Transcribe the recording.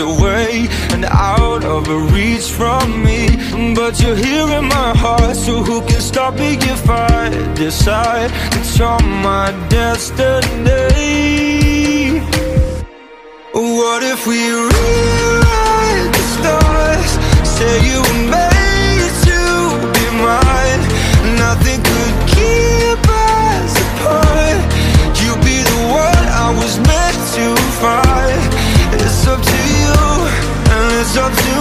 away and out of reach from me. But you're here in my heart, so who can stop me if I decide that you're my destiny? What if we rewrite the stars? Say you were made to be mine. Nothing could keep us apart. You'd be the one I was meant to find. It's up to you, and it's up to